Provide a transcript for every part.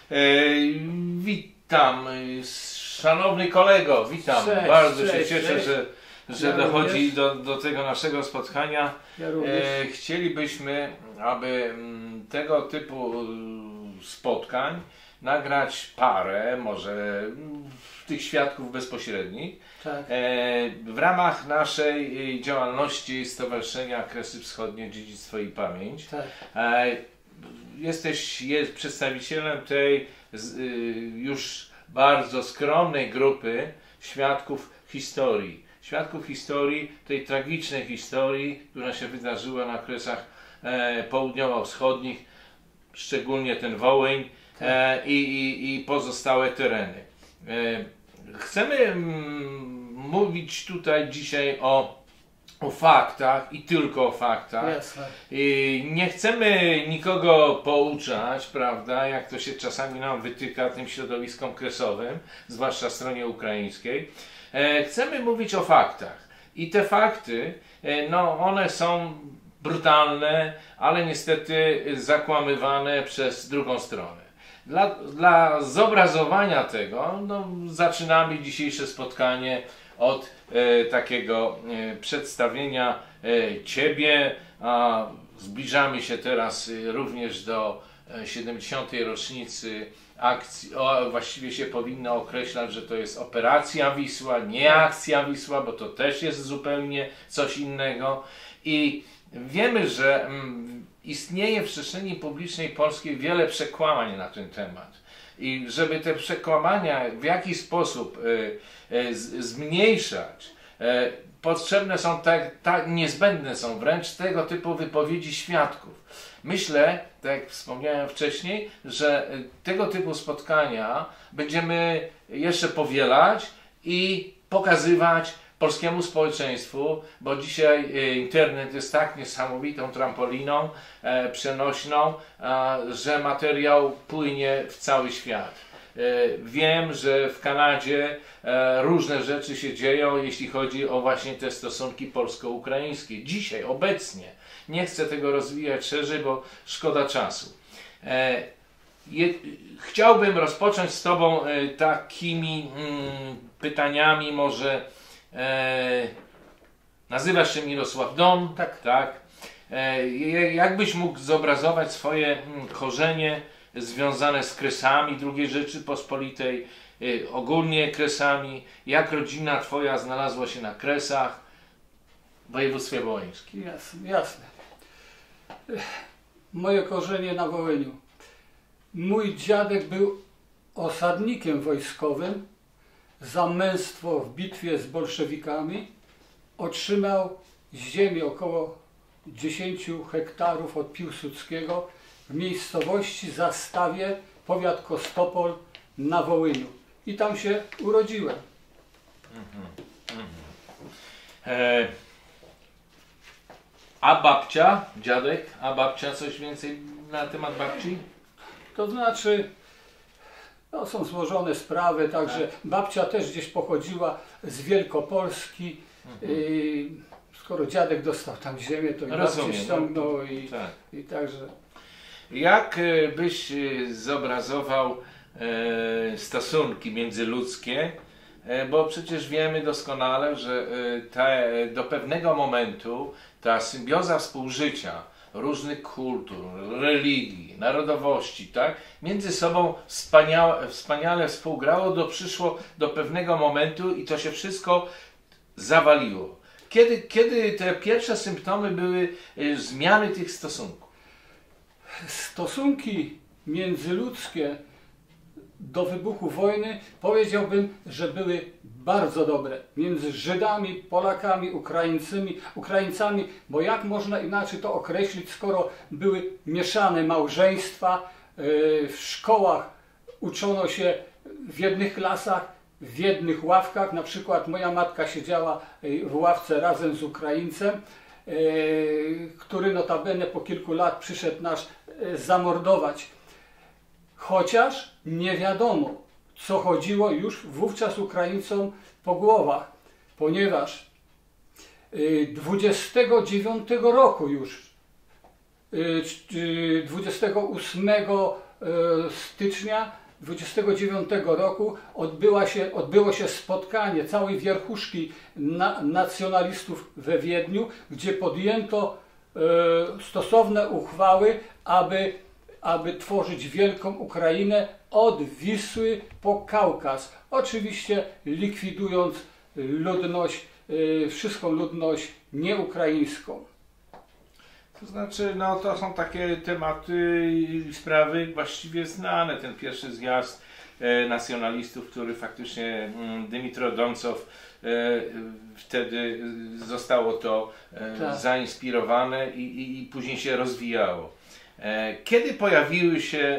Witam, szanowny kolego, witam. Cześć, Bardzo się cześć, cieszę, cześć. że Ja dochodzi do tego naszego spotkania. Ja również. Chcielibyśmy, aby tego typu spotkań nagrać parę, może tych świadków bezpośrednich. Tak. W ramach naszej działalności Stowarzyszenia Kresy Wschodnie Dziedzictwo i Pamięć. Tak. Jesteś przedstawicielem tej już bardzo skromnej grupy świadków historii. Świadków historii, tej tragicznej historii, która się wydarzyła na Kresach południowo-wschodnich, szczególnie ten Wołyń i pozostałe tereny. Chcemy mówić tutaj dzisiaj o faktach i tylko o faktach. Jasne. Nie chcemy nikogo pouczać, prawda, jak to się czasami nam wytyka tym środowiskom kresowym, zwłaszcza stronie ukraińskiej. Chcemy mówić o faktach. I te fakty, no one są brutalne, ale niestety zakłamywane przez drugą stronę. Dla zobrazowania tego zaczynamy dzisiejsze spotkanie od takiego przedstawienia Ciebie. Zbliżamy się teraz również do 70. rocznicy akcji, właściwie się powinno określać, że to jest Operacja Wisła, nie Akcja Wisła, bo to też jest zupełnie coś innego. I wiemy, że istnieje w przestrzeni publicznej polskiej wiele przekłamań na ten temat. I żeby te przekłamania w jakiś sposób zmniejszać, potrzebne są niezbędne są wręcz tego typu wypowiedzi świadków. Myślę, tak jak wspomniałem wcześniej, że tego typu spotkania będziemy jeszcze powielać i pokazywać polskiemu społeczeństwu, bo dzisiaj internet jest tak niesamowitą trampoliną przenośną, że materiał płynie w cały świat. Wiem, że w Kanadzie różne rzeczy się dzieją, jeśli chodzi o właśnie te stosunki polsko-ukraińskie. Dzisiaj, obecnie. Nie chcę tego rozwijać szerzej, bo szkoda czasu. Chciałbym rozpocząć z Tobą takimi pytaniami, może nazywasz się Mirosław Dom, tak? Jakbyś mógł zobrazować swoje korzenie związane z Kresami II Rzeczypospolitej, ogólnie Kresami, jak rodzina Twoja znalazła się na Kresach w województwie wołyńskim? Jasne. Moje korzenie na Wołyniu. Mój dziadek był osadnikiem wojskowym. Za męstwo w bitwie z bolszewikami otrzymał ziemię około 10 hektarów od Piłsudskiego w miejscowości Zastawie, powiat Kostopol na Wołyniu. I tam się urodziłem. A babcia, dziadek, a babcia coś więcej na temat babci? To znaczy, są złożone sprawy, także babcia też gdzieś pochodziła z Wielkopolski. Skoro dziadek dostał tam ziemię, to i babcię ściągnął i także. Jak byś zobrazował stosunki międzyludzkie? Bo przecież wiemy doskonale, że do pewnego momentu ta symbioza współżycia różnych kultur, religii, narodowości, tak, między sobą wspaniale współgrało, przyszło do pewnego momentu i to się wszystko zawaliło. Kiedy te pierwsze symptomy były zmiany tych stosunków? Stosunki międzyludzkie do wybuchu wojny powiedziałbym, że były bardzo dobre. Między Żydami, Polakami, Ukraińcami, bo jak można inaczej to określić, skoro były mieszane małżeństwa, w szkołach uczono się w jednych klasach, w jednych ławkach. Na przykład moja matka siedziała w ławce razem z Ukraińcem, który notabene po kilku lat przyszedł nas zamordować. Chociaż nie wiadomo, co chodziło już wówczas Ukraińcom po głowach, ponieważ 29 roku już, 28 stycznia 29 roku odbyło się spotkanie całej wierchuszki nacjonalistów we Wiedniu, gdzie podjęto stosowne uchwały, aby tworzyć wielką Ukrainę od Wisły po Kaukaz. Oczywiście likwidując wszystką ludność nieukraińską. To znaczy, no to są takie tematy i sprawy właściwie znane. Ten pierwszy zjazd nacjonalistów, który faktycznie Dymitro Doncow wtedy zostało to zainspirowane i później się rozwijało. Kiedy pojawiły się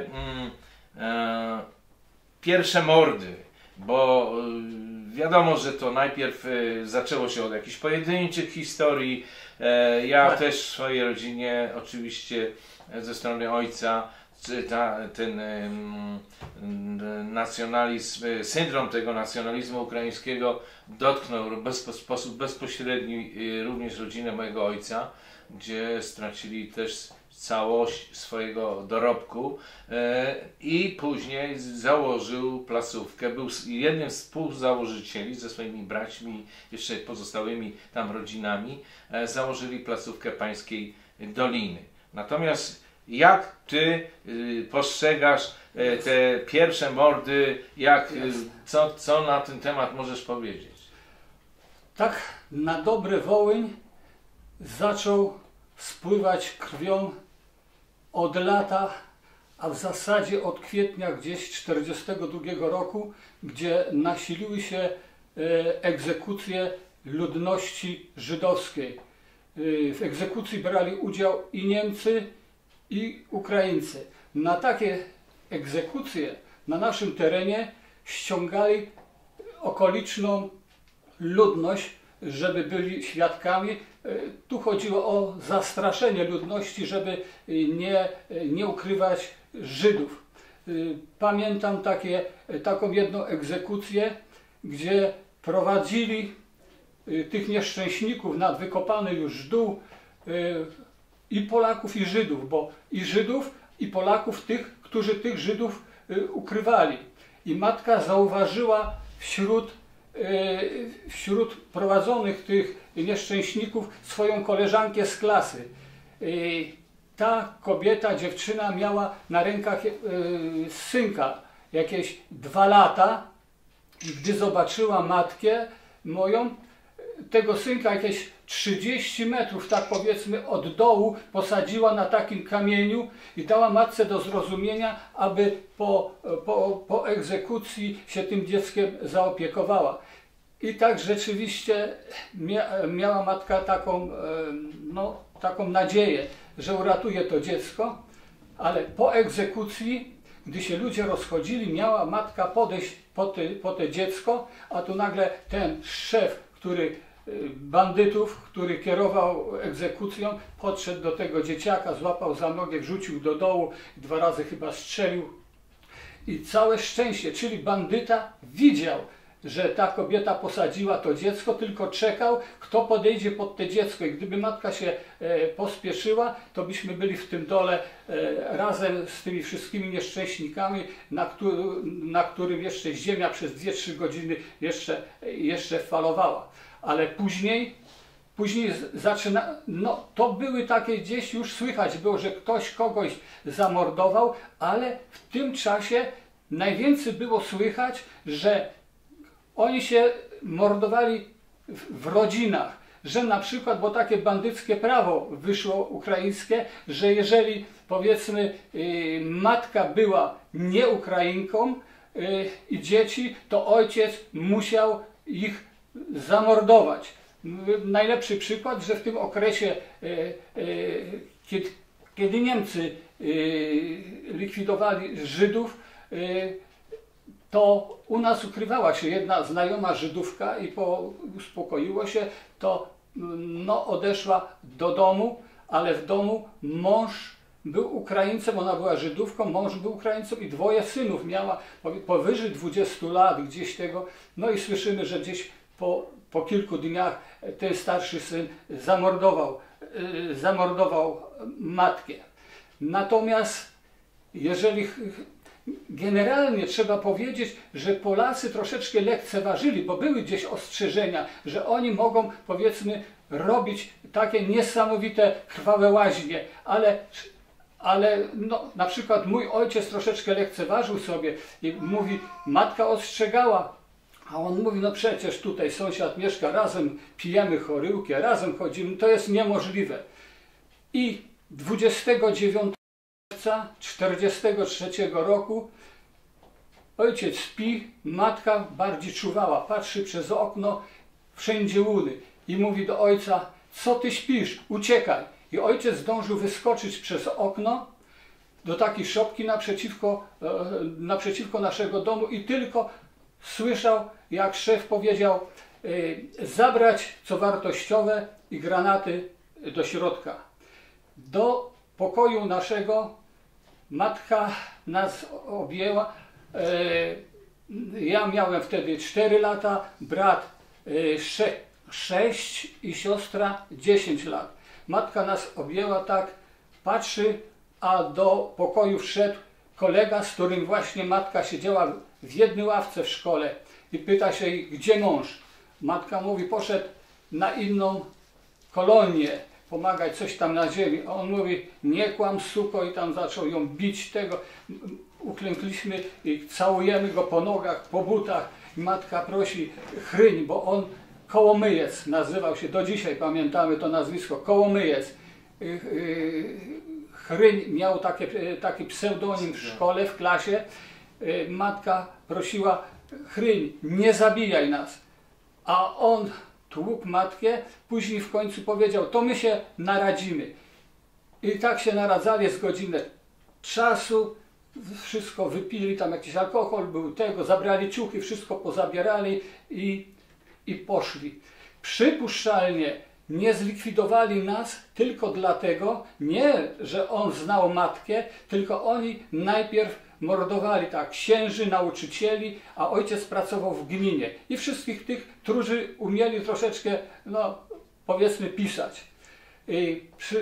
pierwsze mordy? Bo wiadomo, że to najpierw zaczęło się od jakichś pojedynczych historii. Ja też w swojej rodzinie, oczywiście ze strony ojca, ten nacjonalizm, syndrom tego nacjonalizmu ukraińskiego dotknął w sposób bezpośredni również rodzinę mojego ojca, gdzie stracili też całość swojego dorobku i później założył placówkę, był jednym z współzałożycieli ze swoimi braćmi, jeszcze pozostałymi tam rodzinami, założyli placówkę Pańskiej Doliny. Natomiast jak Ty postrzegasz te pierwsze mordy, co na ten temat możesz powiedzieć? Tak na dobre Wołyń zaczął spływać krwią od lata, a w zasadzie od kwietnia gdzieś 1942 roku, gdzie nasiliły się egzekucje ludności żydowskiej. W egzekucji brali udział i Niemcy, i Ukraińcy. Na takie egzekucje na naszym terenie ściągali okoliczną ludność, żeby byli świadkami. Tu chodziło o zastraszenie ludności, żeby nie ukrywać Żydów. Pamiętam taką jedną egzekucję, gdzie prowadzili tych nieszczęśników nad wykopany już dół i Polaków, i Żydów, bo i Żydów, i Polaków, tych, którzy tych Żydów ukrywali. I matka zauważyła wśród prowadzonych tych nieszczęśników swoją koleżankę z klasy. Ta kobieta, dziewczyna miała na rękach synka jakieś 2 lata i gdy zobaczyła matkę moją, tego synka jakieś 30 metrów, tak powiedzmy, od dołu posadziła na takim kamieniu i dała matce do zrozumienia, aby po egzekucji się tym dzieckiem zaopiekowała. I tak rzeczywiście miała matka taką nadzieję, że uratuje to dziecko, ale po egzekucji, gdy się ludzie rozchodzili, miała matka podejść po te dziecko, a tu nagle ten szef, bandytów, który kierował egzekucją, podszedł do tego dzieciaka, złapał za nogę, wrzucił do dołu, 2 razy chyba strzelił. I całe szczęście, czyli bandyta widział, że ta kobieta posadziła to dziecko, tylko czekał, kto podejdzie pod te dziecko. I gdyby matka się pospieszyła, to byśmy byli w tym dole razem z tymi wszystkimi nieszczęśnikami, na którym jeszcze ziemia przez 2-3 godziny jeszcze falowała. Ale później to były takie, gdzieś już słychać było, że ktoś kogoś zamordował, ale w tym czasie najwięcej było słychać, że oni się mordowali w rodzinach, że na przykład, bo takie bandyckie prawo wyszło ukraińskie, że jeżeli powiedzmy matka była nie Ukrainką i dzieci, to ojciec musiał ich zamordować. Najlepszy przykład, że w tym okresie, kiedy Niemcy likwidowali Żydów, to u nas ukrywała się jedna znajoma Żydówka i uspokoiło się, to odeszła do domu, ale w domu mąż był Ukraińcem, ona była Żydówką, mąż był Ukraińcem i 2 synów miała powyżej 20 lat gdzieś tego. No i słyszymy, że gdzieś po kilku dniach ten starszy syn zamordował matkę. Natomiast jeżeli generalnie trzeba powiedzieć, że Polacy troszeczkę lekceważyli, bo były gdzieś ostrzeżenia, że oni mogą, powiedzmy, robić takie niesamowite krwawe łaźnie, ale no, na przykład mój ojciec troszeczkę lekceważył sobie i mówi, matka ostrzegała, a on mówi, no przecież tutaj sąsiad mieszka, razem pijemy choryłkę, razem chodzimy, to jest niemożliwe. I 29 czerwca 1943 roku ojciec śpi, matka bardziej czuwała, patrzy przez okno, wszędzie łuny i mówi do ojca, co ty śpisz, uciekaj. I ojciec zdążył wyskoczyć przez okno do takiej szopki naprzeciwko naszego domu i tylko słyszał, jak szef powiedział, zabrać co wartościowe i granaty do środka. Do pokoju naszego matka nas objęła. Ja miałem wtedy 4 lata, brat 6 i siostra 10 lat. Matka nas objęła tak, patrzy, a do pokoju wszedł kolega, z którym właśnie matka siedziała w jednej ławce w szkole i pyta się jej, gdzie mąż? Matka mówi, poszedł na inną kolonię, pomagać coś tam na ziemi. A on mówi, nie kłam, suko, i tam zaczął ją bić tego. Uklękliśmy i całujemy go po nogach, po butach. I matka prosi, chryń, bo on Kołomyjec nazywał się, do dzisiaj pamiętamy to nazwisko, Kołomyjec. Chryń miał taki pseudonim w szkole, w klasie. Matka prosiła, chryń, nie zabijaj nas. A on tłukł matkę, później w końcu powiedział, to my się naradzimy. I tak się naradzali z godzinę czasu, wszystko wypili, tam jakiś alkohol był, tego, zabrali ciuchy, wszystko pozabierali i poszli. Przypuszczalnie nie zlikwidowali nas tylko dlatego, nie, że on znał matkę, tylko oni najpierw mordowali tak księży, nauczycieli, a ojciec pracował w gminie. I wszystkich tych, którzy umieli troszeczkę, no powiedzmy, pisać. I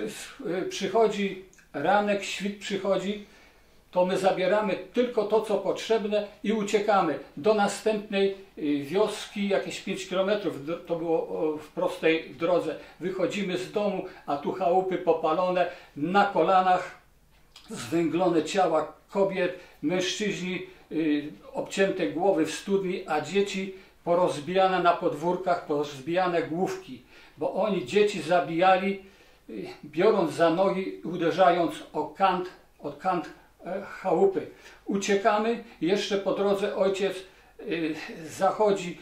przychodzi ranek, świt przychodzi, to my zabieramy tylko to, co potrzebne i uciekamy do następnej wioski, jakieś 5 kilometrów, to było w prostej drodze. Wychodzimy z domu, a tu chałupy popalone, na kolanach zwęglone ciała kobiet, mężczyźni, obcięte głowy w studni, a dzieci porozbijane na podwórkach, porozbijane główki, bo oni dzieci zabijali, biorąc za nogi, uderzając o kant chałupy. Uciekamy, jeszcze po drodze ojciec zachodzi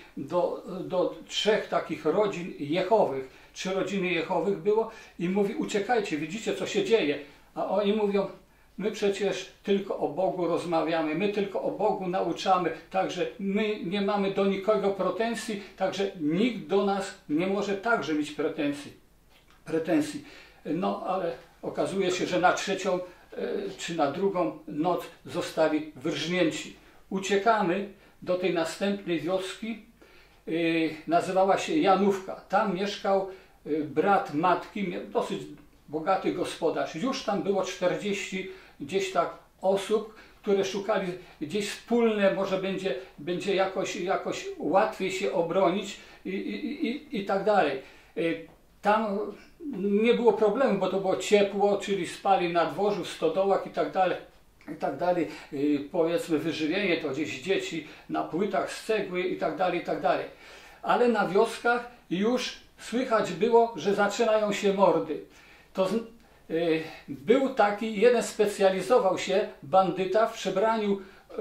do 3 takich rodzin Jehowych. 3 rodziny Jehowych było i mówi, uciekajcie, widzicie, co się dzieje. A oni mówią, my przecież tylko o Bogu rozmawiamy, my tylko o Bogu nauczamy, także my nie mamy do nikogo pretensji, także nikt do nas nie może także mieć pretensji. No ale okazuje się, że na 3. czy na 2. noc zostali wyrżnięci. Uciekamy do tej następnej wioski, nazywała się Janówka. Tam mieszkał brat matki, dosyć bogaty gospodarz. Już tam było 40 gdzieś tak osób, które szukali gdzieś wspólne, może będzie jakoś łatwiej się obronić i tak dalej. Tam nie było problemu, bo to było ciepło, czyli spali na dworzu, w stodołach i tak dalej. Powiedzmy wyżywienie to gdzieś dzieci na płytach z cegły i tak dalej. Ale na wioskach już słychać było, że zaczynają się mordy. Był taki, jeden specjalizował się, bandyta, w przebraniu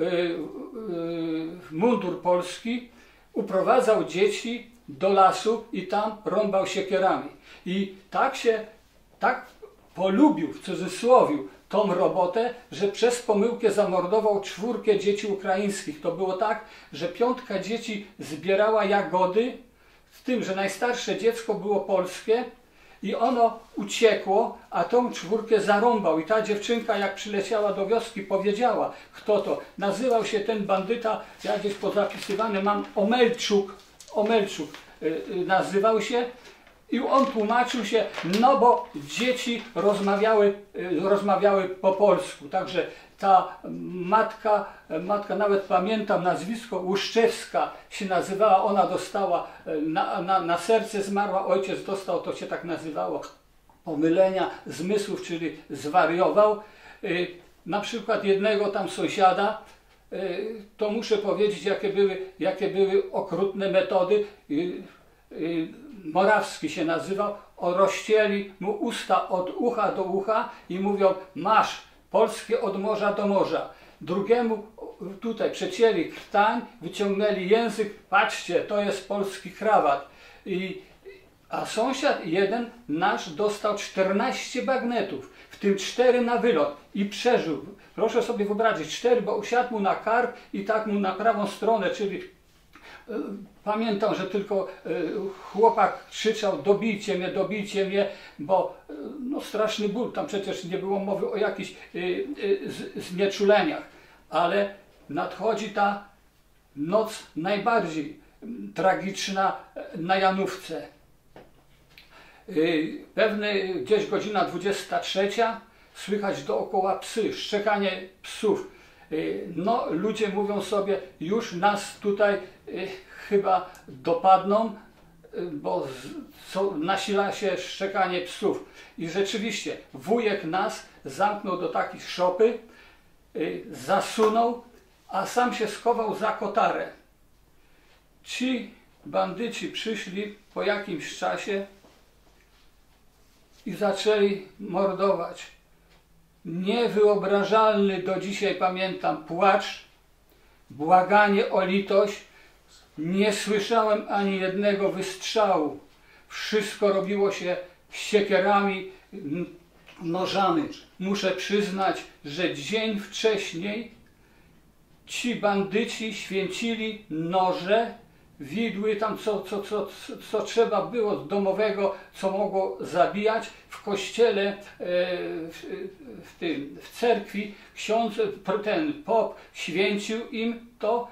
w mundur polski, uprowadzał dzieci do lasu i tam rąbał siekierami. I tak polubił, w cudzysłowie, tą robotę, że przez pomyłkę zamordował 4 dzieci ukraińskich. To było tak, że 5 dzieci zbierała jagody, z tym, że najstarsze dziecko było polskie i ono uciekło, a tą 4 zarąbał. I ta dziewczynka, jak przyleciała do wioski, powiedziała, kto to. Nazywał się ten bandyta, ja gdzieś pozapisywany mam, Omelczuk nazywał się. I on tłumaczył się, no bo dzieci rozmawiały po polsku. Także ta matka, nawet pamiętam nazwisko, Łuszczewska się nazywała, ona dostała, na serce zmarła, ojciec dostał, to się tak nazywało, pomylenia zmysłów, czyli zwariował. Na przykład jednego tam sąsiada, to muszę powiedzieć, jakie były okrutne metody. Morawski się nazywał, rozcięli mu usta od ucha do ucha i mówią, masz polskie od morza do morza. Drugiemu tutaj przecięli krtań, wyciągnęli język, patrzcie, to jest polski krawat. A sąsiad jeden nasz dostał 14 bagnetów, w tym 4 na wylot i przeżył. Proszę sobie wyobrazić, 4, bo usiadł mu na kark i tak mu na prawą stronę, czyli pamiętam, że tylko chłopak krzyczał, dobijcie mnie, bo no, straszny ból, tam przecież nie było mowy o jakichś znieczuleniach, ale nadchodzi ta noc najbardziej tragiczna na Janówce. Pewny gdzieś godzina 23, słychać dookoła psy, szczekanie psów. No, ludzie mówią sobie, już nas tutaj chyba dopadną, bo nasila się szczekanie psów. I rzeczywiście wujek nas zamknął do takiej szopy, zasunął, a sam się schował za kotarę. Ci bandyci przyszli po jakimś czasie i zaczęli mordować. Niewyobrażalny do dzisiaj pamiętam płacz, błaganie o litość. Nie słyszałem ani jednego wystrzału. Wszystko robiło się siekierami, nożami. Muszę przyznać, że dzień wcześniej ci bandyci święcili noże, widły, tam co trzeba było domowego, co mogło zabijać. W kościele, w cerkwi ksiądz, ten pop święcił im to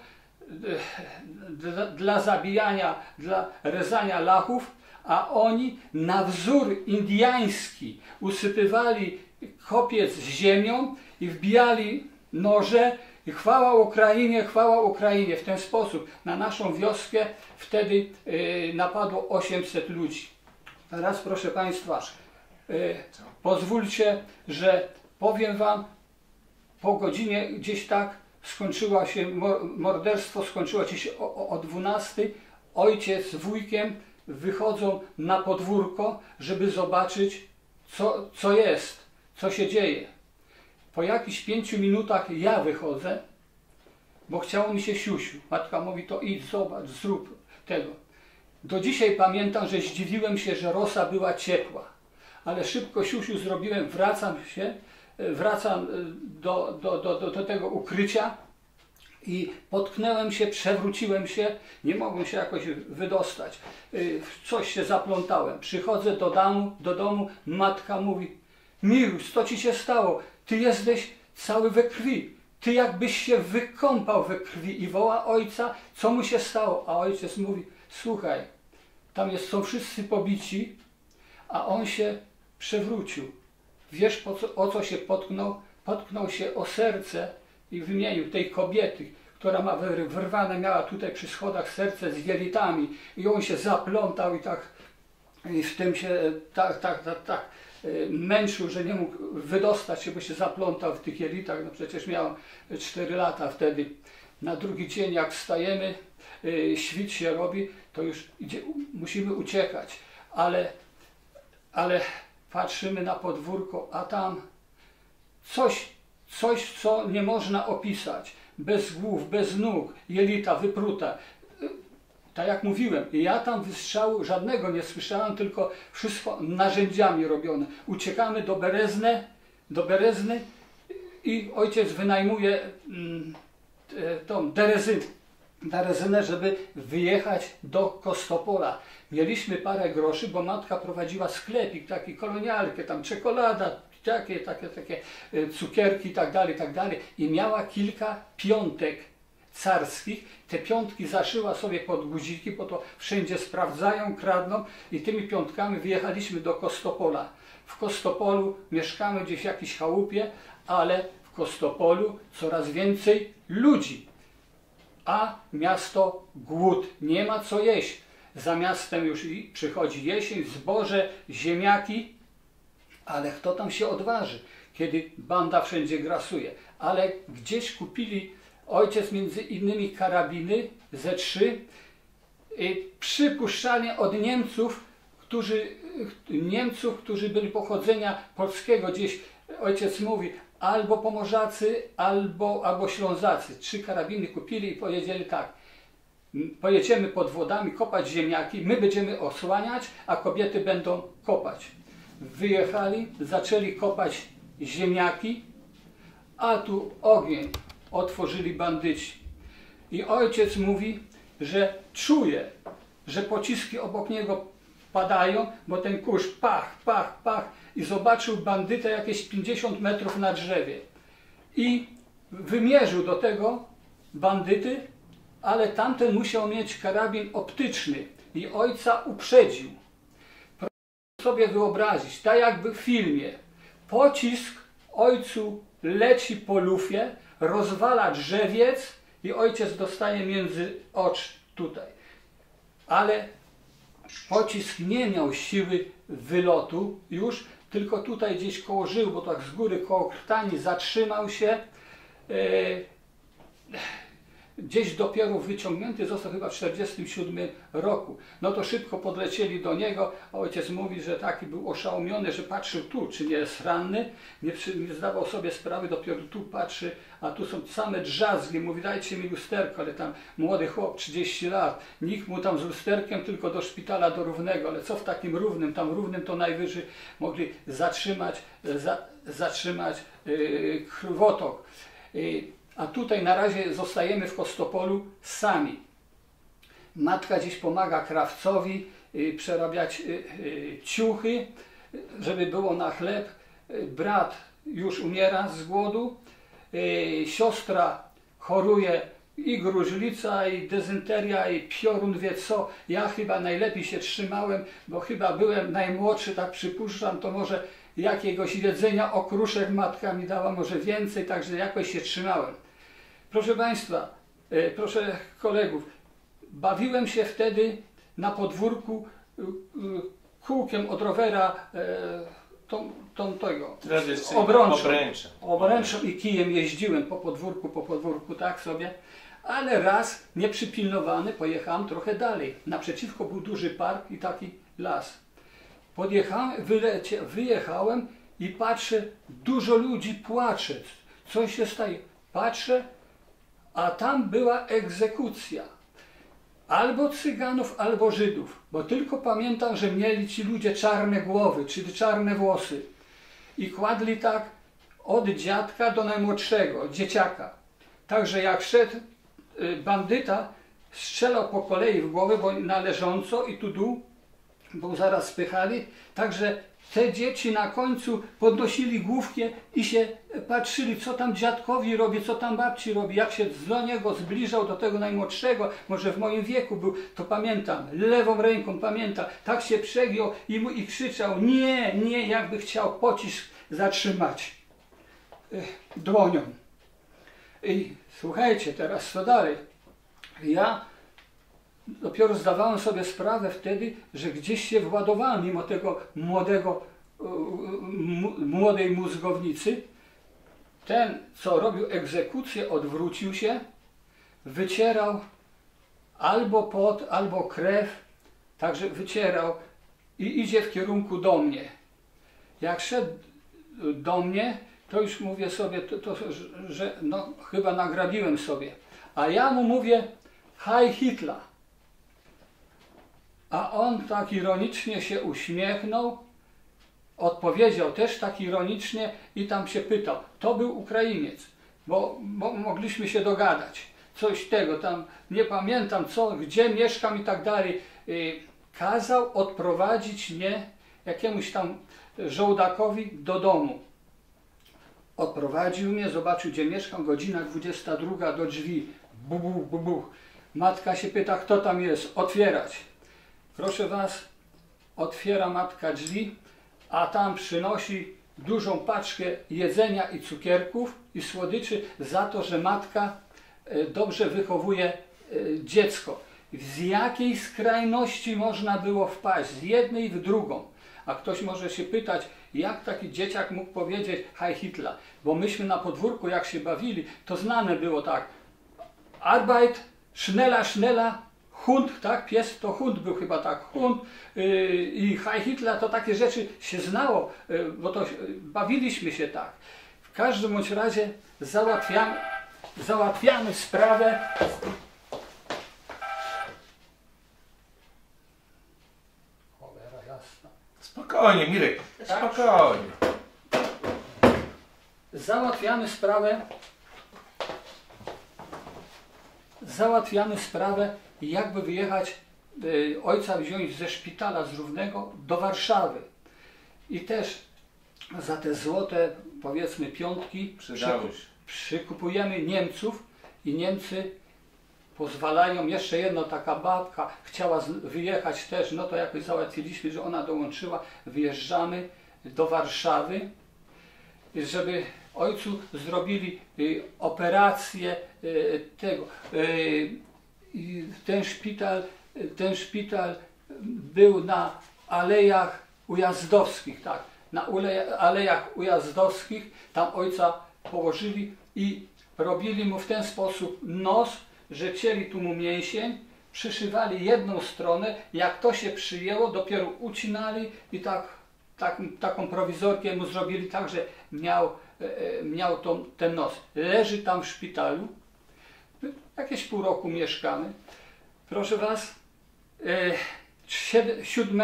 dla zabijania, dla rezania lachów, a oni na wzór indiański usypywali kopiec z ziemią i wbijali noże. I chwała Ukrainie, w ten sposób na naszą wioskę wtedy napadło 800 ludzi. Teraz proszę Państwa, pozwólcie, że powiem Wam, po godzinie gdzieś tak skończyło się morderstwo, skończyło się o 12. Ojciec z wujkiem wychodzą na podwórko, żeby zobaczyć co jest, co się dzieje. Po jakichś 5 minutach ja wychodzę, bo chciało mi się siusiu. Matka mówi, to idź, zobacz, zrób tego. Do dzisiaj pamiętam, że zdziwiłem się, że rosa była ciepła. Ale szybko siusiu zrobiłem, wracam do tego ukrycia i potknęłem się, przewróciłem się, nie mogłem się jakoś wydostać. Coś się zaplątałem. Przychodzę do domu, matka mówi, Miruś, co ci się stało? Ty jesteś cały we krwi. Ty jakbyś się wykąpał we krwi. I woła ojca, co mu się stało? A ojciec mówi, słuchaj, tam są wszyscy pobici, a on się przewrócił. Wiesz o co się potknął? Potknął się o serce i wymienił tej kobiety, która ma wyrwane, miała tutaj przy schodach serce z jelitami. I on się zaplątał i tak i w tym się tak męczył, że nie mógł wydostać się, bo się zaplątał w tych jelitach. No przecież miałem 4 lata wtedy. Na drugi dzień jak wstajemy, świt się robi, to już musimy uciekać. Ale patrzymy na podwórko, a tam coś, co nie można opisać. Bez głów, bez nóg, jelita wyprute. Tak jak mówiłem, ja tam wystrzału żadnego nie słyszałem, tylko wszystko narzędziami robione. Uciekamy do Berezny i ojciec wynajmuje tą derezynę, żeby wyjechać do Kostopola. Mieliśmy parę groszy, bo matka prowadziła sklepik, taki kolonialkę, tam czekolada, takie cukierki i tak dalej. I miała kilka piątek carskich, te piątki zaszyła sobie pod guziki, bo to wszędzie sprawdzają, kradną i tymi piątkami wyjechaliśmy do Kostopola. W Kostopolu mieszkamy gdzieś w jakiejś chałupie, ale w Kostopolu coraz więcej ludzi, a miasto głód, nie ma co jeść. Za miastem już przychodzi jesień, zboże, ziemniaki, ale kto tam się odważy, kiedy banda wszędzie grasuje. Ale gdzieś kupili ojciec między innymi karabiny Z3, przypuszczalnie od Niemców, którzy byli pochodzenia polskiego, gdzieś ojciec mówi, albo Pomorzacy, albo Ślązacy. 3 karabiny kupili i powiedzieli tak: pojedziemy pod wodami kopać ziemniaki, my będziemy osłaniać, a kobiety będą kopać. Wyjechali, zaczęli kopać ziemniaki, a tu ogień otworzyli bandyci. I ojciec mówi, że czuje, że pociski obok niego padają, bo ten kurz pach, pach, pach i zobaczył bandytę jakieś 50 metrów na drzewie. I wymierzył do tego bandyty, ale tamten musiał mieć karabin optyczny i ojca uprzedził. Proszę sobie wyobrazić, tak jakby w filmie, pocisk ojcu leci po lufie, rozwala drzewiec i ojciec dostaje między oczy tutaj. Ale pocisk nie miał siły wylotu już, tylko tutaj gdzieś koło żył, bo tak z góry koło krtani zatrzymał się. Gdzieś dopiero wyciągnięty został chyba w 1947 roku. No to szybko podlecieli do niego. Ojciec mówi, że taki był oszołomiony, że patrzył tu, czy nie jest ranny. Nie zdawał sobie sprawy, dopiero tu patrzy, a tu są same drzazgi. Mówi, dajcie mi lusterko, ale tam młody chłop, 30 lat. Nikt mu tam z lusterkiem, tylko do szpitala do Równego. Ale co w takim Równym? Tam Równym to najwyżej mogli zatrzymać krwotok. A tutaj na razie zostajemy w Kostopolu sami. Matka gdzieś pomaga krawcowi przerabiać ciuchy, żeby było na chleb. Brat już umiera z głodu. Siostra choruje i gruźlica, i dezynteria, i piorun wie co. Ja chyba najlepiej się trzymałem, bo chyba byłem najmłodszy, tak przypuszczam, to może jakiegoś jedzenia okruszek matka mi dała, może więcej, także jakoś się trzymałem. Proszę Państwa, proszę kolegów, bawiłem się wtedy na podwórku kółkiem od rowera, obręczą i kijem jeździłem po podwórku, tak sobie. Ale raz, nieprzypilnowany, pojechałem trochę dalej. Naprzeciwko był duży park i taki las. Podjechałem, wyjechałem i patrzę, dużo ludzi płacze. Coś się staje. Patrzę, a tam była egzekucja. Albo Cyganów, albo Żydów. Bo tylko pamiętam, że mieli ci ludzie czarne głowy, czyli czarne włosy. I kładli tak od dziadka do najmłodszego, dzieciaka. Także jak szedł bandyta, strzelał po kolei w głowę, bo na leżąco i tu dół, bo zaraz spychali. Także te dzieci na końcu podnosili główkę i się patrzyli, co tam dziadkowi robi, co tam babci robi. Jak się do niego zbliżał, do tego najmłodszego, może w moim wieku był, to pamiętam, lewą ręką pamiętam, tak się przegiął i krzyczał, nie, nie, jakby chciał pocisk zatrzymać dłonią. I słuchajcie, teraz co dalej? Ja dopiero zdawałem sobie sprawę wtedy, że gdzieś się władowałem mimo tego młodej mózgownicy. Ten, co robił egzekucję, odwrócił się, wycierał albo pot, albo krew, także wycierał i idzie w kierunku do mnie. Jak szedł do mnie, to już mówię sobie, że no, chyba nagrabiłem sobie. A ja mu mówię, Heil Hitler. A on tak ironicznie się uśmiechnął, odpowiedział też tak ironicznie i tam się pytał. To był Ukrainiec, bo mogliśmy się dogadać. Coś tego, tam nie pamiętam co, gdzie mieszkam i tak dalej. Kazał odprowadzić mnie jakiemuś tam żołdakowi do domu. Odprowadził mnie, zobaczył gdzie mieszkam, godzina 22 do drzwi. bubuch, bubuch. Matka się pyta, kto tam jest, otwierać. Proszę was, otwiera matka drzwi, a tam przynosi dużą paczkę jedzenia i cukierków i słodyczy za to, że matka dobrze wychowuje dziecko. Z jakiej skrajności można było wpaść, z jednej w drugą. A ktoś może się pytać, jak taki dzieciak mógł powiedzieć Heil Hitler? Bo myśmy na podwórku, jak się bawili, to znane było tak. Arbeit, schneller, schneller, Hund, tak? Pies to Hund był chyba tak, Hund i Heil Hitler to takie rzeczy się znało, bo to bawiliśmy się tak. W każdym bądź razie załatwiamy sprawę. Cholera jasna. Spokojnie, Mirek, spokojnie. Załatwiamy sprawę, jakby wyjechać, ojca wziąć ze szpitala z Równego do Warszawy. I też za te złote, powiedzmy, piątki przykupujemy Niemców i Niemcy pozwalają. Jeszcze jedna taka babka chciała wyjechać też, no to jakoś załatwiliśmy, że ona dołączyła. Wyjeżdżamy do Warszawy, żeby ojcu zrobili operację tego. Ten szpital był na Alejach Ujazdowskich, tak, na Alejach Ujazdowskich, tam ojca położyli i robili mu w ten sposób nos, że cięli tu mu mięsień, przyszywali jedną stronę, jak to się przyjęło, dopiero ucinali i taką prowizorkę mu zrobili tak, że miał ten nos. Leży tam w szpitalu, jakieś pół roku mieszkamy. Proszę was, 7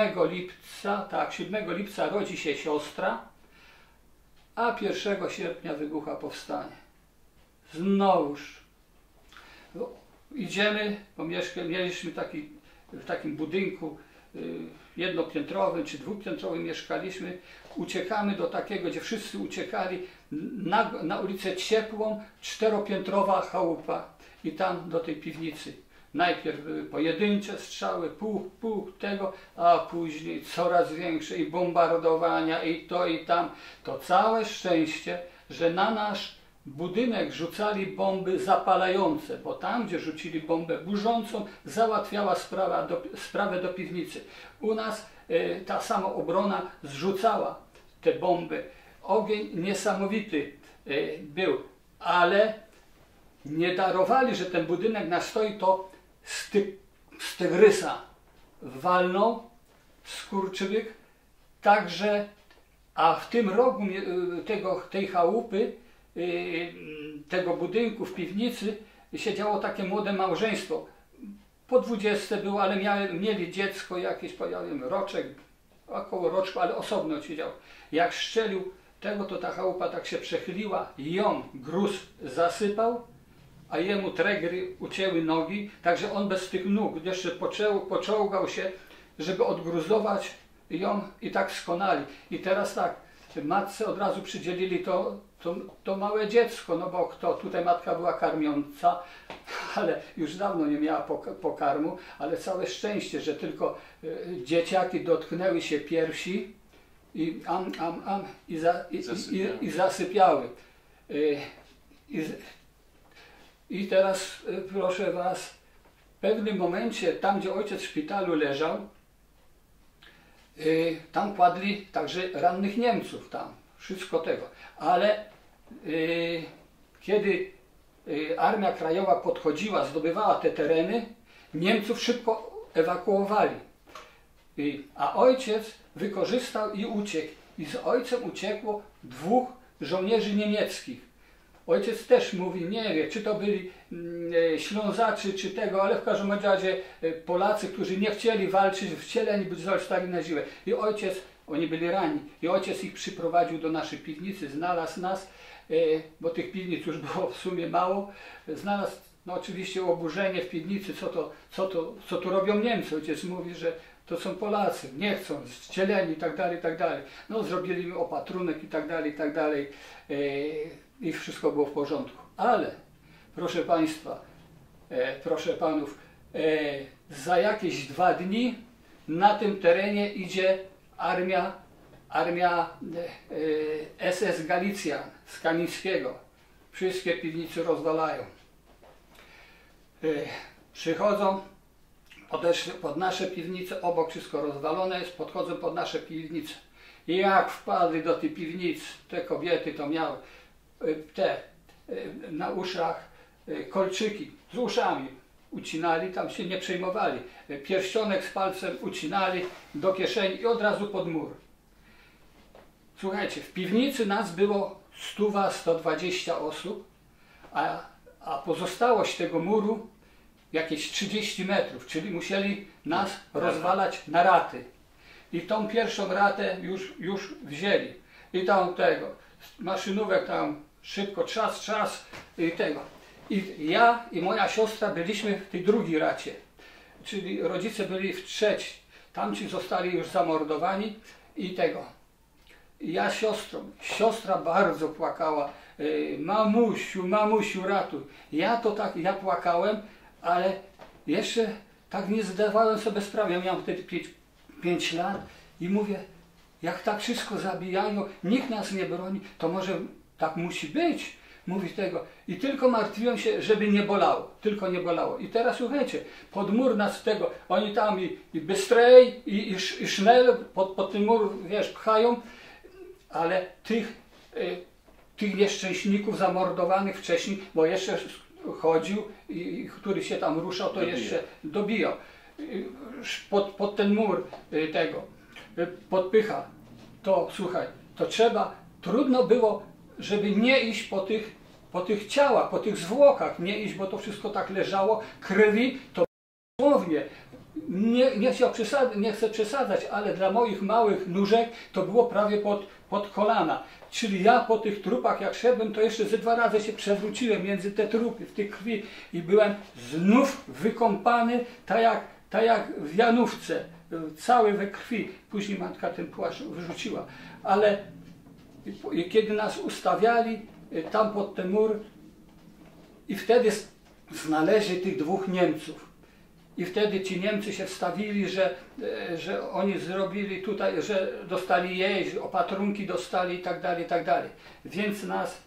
lipca rodzi się siostra, a 1 sierpnia wybucha powstanie. Znowuż idziemy, bo mieliśmy w takim budynku jednopiętrowym czy dwupiętrowym mieszkaliśmy, uciekamy do takiego, gdzie wszyscy uciekali, na ulicę Ciepłą, 4-piętrowa chałupa i tam do tej piwnicy. Najpierw były pojedyncze strzały, puch tego, a później coraz większe i bombardowania i to i tam. To całe szczęście, że na nasz budynek rzucali bomby zapalające, bo tam, gdzie rzucili bombę burzącą, załatwiała sprawę do piwnicy. U nas ta samoobrona zrzucała te bomby. Ogień niesamowity był, ale nie darowali, że ten budynek na stoi, to z tygrysa walnął skurczybyk, także, a w tym rogu tej chałupy, tego budynku w piwnicy siedziało takie młode małżeństwo. Po 20 było, ale mieli dziecko jakieś, powiem, roczek, około roczku, ale osobno siedział. Jak strzelił tego, to ta chałupa tak się przechyliła, ją gruz zasypał, a jemu tregry ucięły nogi, także on bez tych nóg jeszcze poczołgał się, żeby odgruzować ją i tak skonali. I teraz tak, matce od razu przydzielili to małe dziecko, no bo kto? Tutaj matka była karmiąca, ale już dawno nie miała pokarmu, ale całe szczęście, że tylko dzieciaki dotknęły się piersi i i zasypiały. I teraz proszę was, w pewnym momencie, tam gdzie ojciec w szpitalu leżał, tam kładli także rannych Niemców, tam wszystko tego, ale kiedy Armia Krajowa podchodziła, zdobywała te tereny, Niemców szybko ewakuowali, a ojciec wykorzystał i uciekł. I z ojcem uciekło 2 żołnierzy niemieckich. Ojciec też mówi, nie wie, czy to byli Ślązacy, czy tego, ale w każdym razie Polacy, którzy nie chcieli walczyć, wcieleni być zostali na siłę. I ojciec, oni byli ranni, i ojciec ich przyprowadził do naszej piwnicy, znalazł nas, bo tych piwnic już było w sumie mało, znalazł, no oczywiście oburzenie w piwnicy, co tu robią Niemcy. Ojciec mówi, że to są Polacy, nie chcą, wcieleni i tak dalej, i tak dalej. No zrobili mi opatrunek i tak dalej, i tak dalej. I wszystko było w porządku. Ale, proszę Państwa, proszę panów, za jakieś 2 dni na tym terenie idzie armia SS Galicjan z Kamińskiego. Wszystkie piwnice rozwalają. Przychodzą, podeszli pod nasze piwnice, obok wszystko rozwalone jest, podchodzą pod nasze piwnice. I jak wpadli do tej piwnicy, te kobiety to miały na uszach kolczyki z uszami. Ucinali, tam się nie przejmowali. Pierścionek z palcem ucinali do kieszeni i od razu pod mur. Słuchajcie, w piwnicy nas było 100-120 osób, a pozostałość tego muru jakieś 30 metrów, czyli musieli nas rozwalać na raty. I tą pierwszą ratę już wzięli. I tam tego, maszynówek tam szybko, czas i tego. I ja i moja siostra byliśmy w tej drugiej racie, czyli rodzice byli w trzeciej. Tamci zostali już zamordowani i tego. I ja siostra bardzo płakała, mamusiu, ratuj. Ja płakałem, ale jeszcze tak nie zdawałem sobie sprawy. Ja miałem wtedy 5 lat i mówię, jak tak wszystko zabijają, nikt nas nie broni, to może tak musi być. Mówi tego. I tylko martwiłem się, żeby nie bolało. Tylko nie bolało. I teraz słuchajcie, pod mur nas tego, oni tam i Bystrej, i Sznel pod ten mur, wiesz, pchają, ale tych nieszczęśników zamordowanych wcześniej, bo jeszcze chodził i który się tam ruszał, to jeszcze dobijał. Pod ten mur tego podpycha. To słuchaj, to trudno było, żeby nie iść po tych ciałach, po tych zwłokach, nie iść, bo to wszystko tak leżało, krwi, to dosłownie, nie chcę przesadzać, ale dla moich małych nóżek to było prawie pod kolana. Czyli ja po tych trupach jak szedłem, to jeszcze ze 2 razy się przewróciłem między te trupy, w tej krwi i byłem znów wykąpany, tak jak w Janówce, cały we krwi. Później matka ten płaszcz wyrzuciła, ale kiedy nas ustawiali tam pod ten mur i wtedy znaleźli tych 2 Niemców. I wtedy ci Niemcy się wstawili, że oni zrobili tutaj, że dostali jeść, opatrunki dostali i tak dalej. Więc nas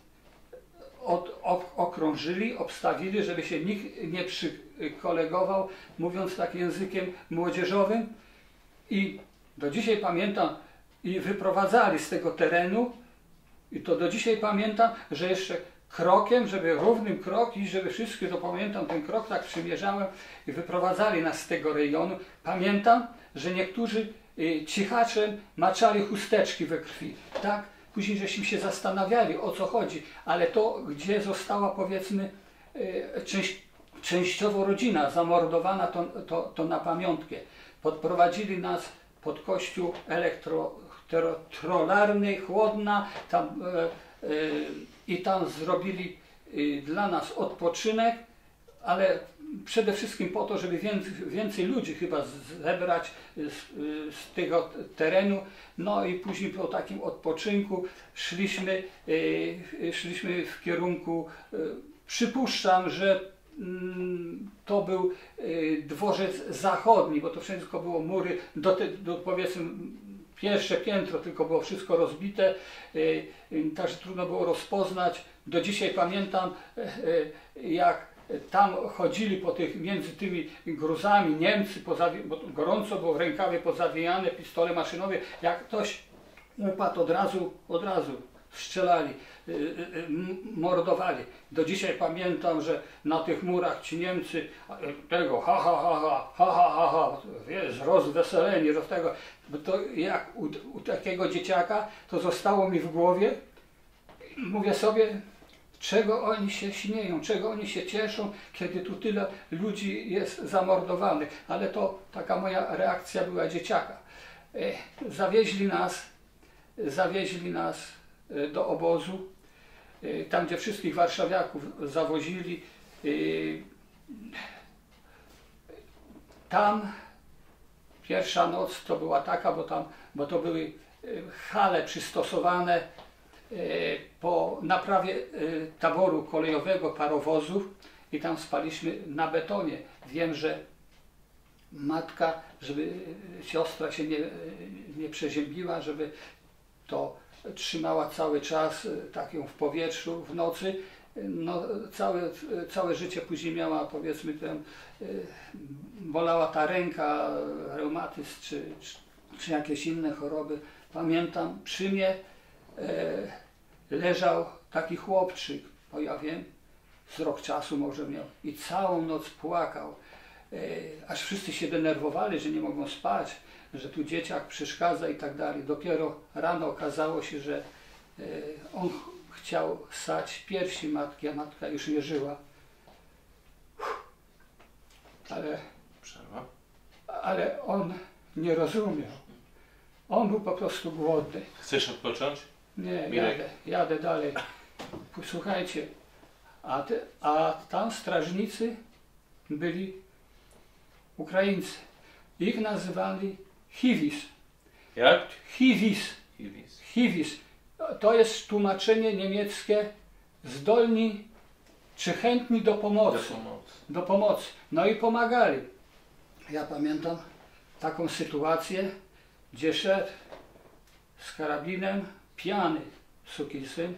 okrążyli, obstawili, żeby się nikt nie przykolegował, mówiąc takim językiem młodzieżowym. I do dzisiaj pamiętam, i wyprowadzali z tego terenu, i to do dzisiaj pamiętam, że jeszcze krokiem, żeby równym krok i żeby wszystkie, to pamiętam ten krok, tak przymierzałem i wyprowadzali nas z tego rejonu. Pamiętam, że niektórzy cichaczem maczali chusteczki we krwi, tak? Później żeśmy się zastanawiali, o co chodzi, ale to, gdzie została, powiedzmy, częściowo rodzina zamordowana, to na pamiątkę. Podprowadzili nas pod kościół elektrolarny, Chłodna, tam, i tam zrobili dla nas odpoczynek, ale przede wszystkim po to, żeby więcej ludzi chyba zebrać z tego terenu. No i później po takim odpoczynku szliśmy w kierunku, przypuszczam, że to był dworzec zachodni, bo to wszystko było mury, powiedzmy pierwsze piętro, tylko było wszystko rozbite, także trudno było rozpoznać. Do dzisiaj pamiętam, jak tam chodzili między tymi gruzami Niemcy, bo gorąco było, w rękawie pozawijane, pistole maszynowe, jak ktoś upadł, od razu strzelali, mordowali. Do dzisiaj pamiętam, że na tych murach ci Niemcy tego wiesz, rozweseleni, bo to jak u takiego dzieciaka to zostało mi w głowie. Mówię sobie, czego oni się śmieją, czego oni się cieszą, kiedy tu tyle ludzi jest zamordowanych. Ale to taka moja reakcja była dzieciaka. Zawieźli nas do obozu, tam gdzie wszystkich warszawiaków zawozili. Tam pierwsza noc to była taka, bo to były hale przystosowane po naprawie taboru kolejowego, parowozów, i tam spaliśmy na betonie. Wiem, że matka, żeby siostra się nie przeziębiła, żeby to trzymała cały czas tak ją w powietrzu w nocy. No, całe życie później miała, powiedzmy, bolała ta ręka, reumatyzm czy jakieś inne choroby. Pamiętam, przy mnie leżał taki chłopczyk, bo ja wiem, z rok czasu może miał, i całą noc płakał, aż wszyscy się denerwowali, że nie mogą spać, że tu dzieciak przeszkadza i tak dalej. Dopiero rano okazało się, że on chciał ssać piersi matki, a matka już nie żyła. Ale on nie rozumiał. On był po prostu głodny. Chcesz odpocząć? Nie, jadę dalej. Słuchajcie, a tam strażnicy byli Ukraińcy. Ich nazywali Hiwis. Jak? Hiwis. Hiwis. To jest tłumaczenie niemieckie zdolni czy chętni do pomocy. Do pomocy. No i pomagali. Ja pamiętam taką sytuację, gdzie szedł z karabinem pijany sukinsyn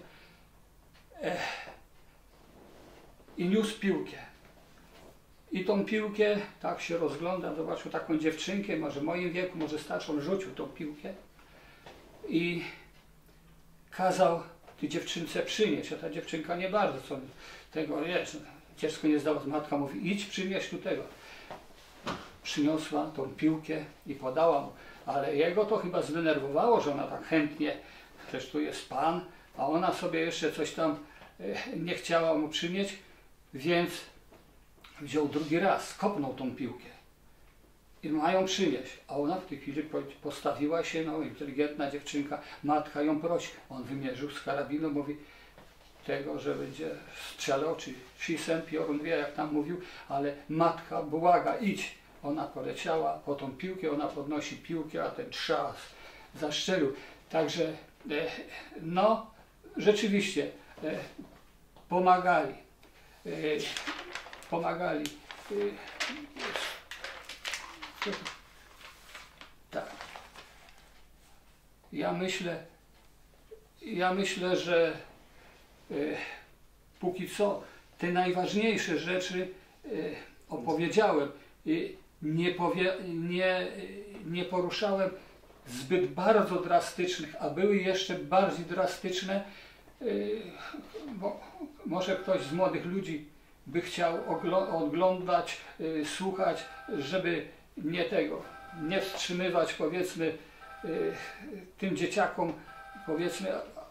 i niósł piłkę. I tą piłkę, tak się rozglądam, zobaczył taką dziewczynkę, może w moim wieku, może starszą, rzucił tą piłkę i kazał tej dziewczynce przynieść, a ta dziewczynka nie bardzo co tego, wiesz, dziecko nie zdało, matka mówi, idź przynieś tu tego. Przyniosła tą piłkę i podała mu, ale jego to chyba zdenerwowało, że ona tak chętnie, też tu jest pan, a ona sobie jeszcze coś tam nie chciała mu przynieść, więc wziął drugi raz, kopnął tą piłkę i mają przynieść, a ona w tej chwili postawiła się, no inteligentna dziewczynka, matka ją prosi, on wymierzył z karabinu, mówi tego, że będzie strzelał, czy Schießen, Piorun wie, jak tam mówił, ale matka błaga, idź. Ona poleciała po tą piłkę, ona podnosi piłkę, a ten trzas zaszczelił. Także no rzeczywiście pomagali. Tak. Ja myślę, że póki co te najważniejsze rzeczy opowiedziałem. Nie poruszałem zbyt bardzo drastycznych, a były jeszcze bardziej drastyczne, bo może ktoś z młodych ludzi by chciał oglądać, słuchać, żeby nie wstrzymywać, powiedzmy, tym dzieciakom, powiedzmy,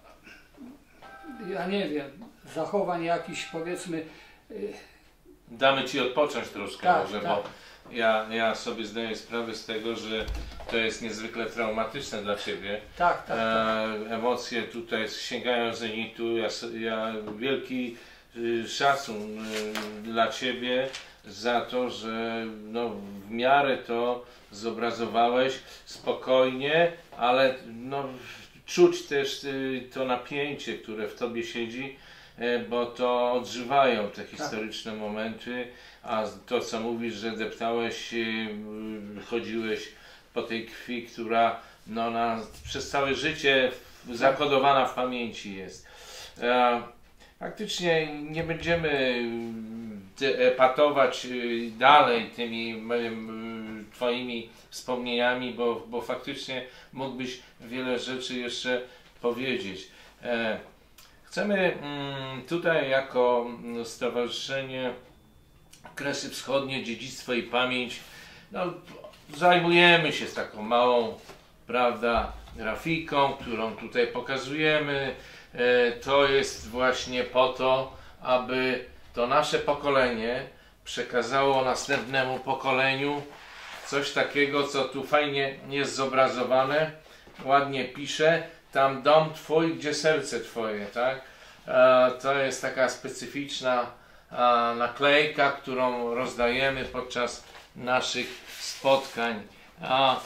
ja nie wiem, zachowań jakichś, powiedzmy. Damy Ci odpocząć troszkę, tak, może, tak. Bo ja sobie zdaję sprawę z tego, że to jest niezwykle traumatyczne dla Ciebie. Tak. Emocje tutaj sięgają zenitu. Ja wielki szacun dla Ciebie za to, że no, w miarę to zobrazowałeś spokojnie, ale no, czuć też to napięcie, które w Tobie siedzi, bo to odżywają te historyczne momenty, a to co mówisz, że deptałeś, chodziłeś po tej krwi, która no, przez całe życie zakodowana w pamięci jest. Faktycznie nie będziemy epatować dalej tymi Twoimi wspomnieniami, bo faktycznie mógłbyś wiele rzeczy jeszcze powiedzieć. Chcemy tutaj jako Stowarzyszenie Kresy Wschodnie, Dziedzictwo i Pamięć, no, zajmujemy się z taką małą, prawda, grafiką, którą tutaj pokazujemy. To jest właśnie po to, aby to nasze pokolenie przekazało następnemu pokoleniu coś takiego, co tu fajnie jest zobrazowane, ładnie pisze, tam dom Twój, gdzie serce Twoje, tak? To jest taka specyficzna naklejka, którą rozdajemy podczas naszych spotkań.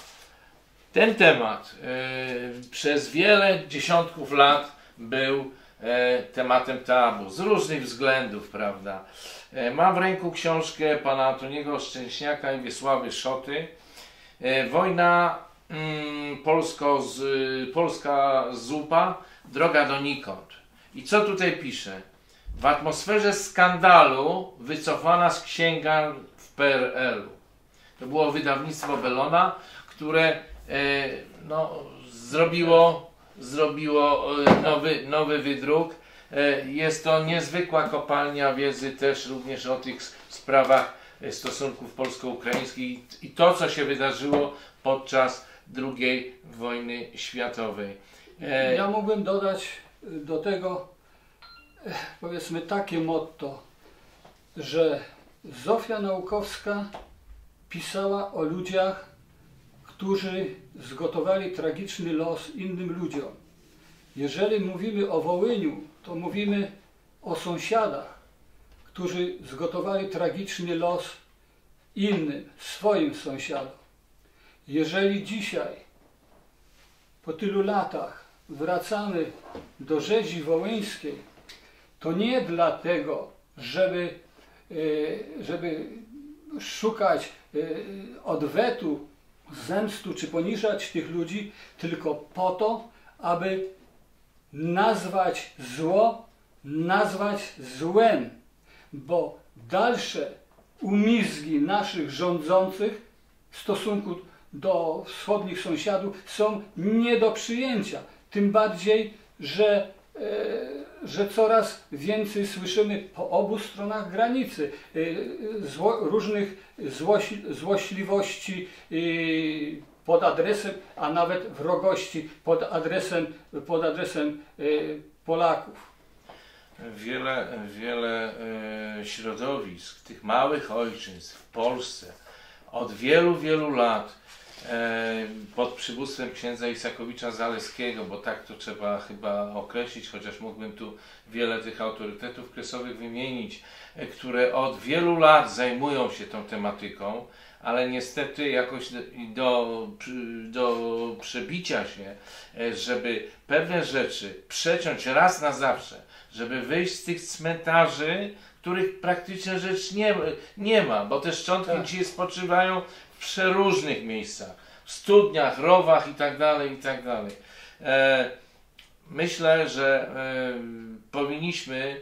Ten temat przez wiele dziesiątków lat był tematem tabu, z różnych względów, prawda. Mam w ręku książkę pana Antoniego Szczęśniaka i Wiesławy Szoty. Wojna polska zupa, droga donikąd. I co tutaj pisze? W atmosferze skandalu wycofana z księgarni w PRL-u. To było wydawnictwo Bellona, które zrobiło nowy wydruk. Jest to niezwykła kopalnia wiedzy też również o tych sprawach stosunków polsko-ukraińskich i to, co się wydarzyło podczas II wojny światowej. Ja mógłbym dodać do tego, powiedzmy, takie motto, że Zofia Naukowska pisała o ludziach, którzy zgotowali tragiczny los innym ludziom. Jeżeli mówimy o Wołyniu, to mówimy o sąsiadach, którzy zgotowali tragiczny los innym, swoim sąsiadom. Jeżeli dzisiaj, po tylu latach, wracamy do rzezi wołyńskiej, to nie dlatego, żeby szukać odwetu, zemstu czy poniżać tych ludzi, tylko po to, aby nazwać zło, nazwać złem, bo dalsze umizgi naszych rządzących w stosunku do wschodnich sąsiadów są nie do przyjęcia. Tym bardziej, że coraz więcej słyszymy po obu stronach granicy różnych złośliwości pod adresem, a nawet wrogości pod adresem Polaków. Wiele środowisk, tych małych ojczyzn w Polsce od wielu lat pod przywództwem księdza Isakowicza-Zaleskiego, bo tak to trzeba chyba określić, chociaż mógłbym tu wiele tych autorytetów kresowych wymienić, które od wielu lat zajmują się tą tematyką, ale niestety jakoś do przebicia się, żeby pewne rzeczy przeciąć raz na zawsze, żeby wyjść z tych cmentarzy, których praktycznie rzecz nie ma, bo te szczątki dzisiaj spoczywają w przeróżnych miejscach, w studniach, rowach itd. Myślę, że powinniśmy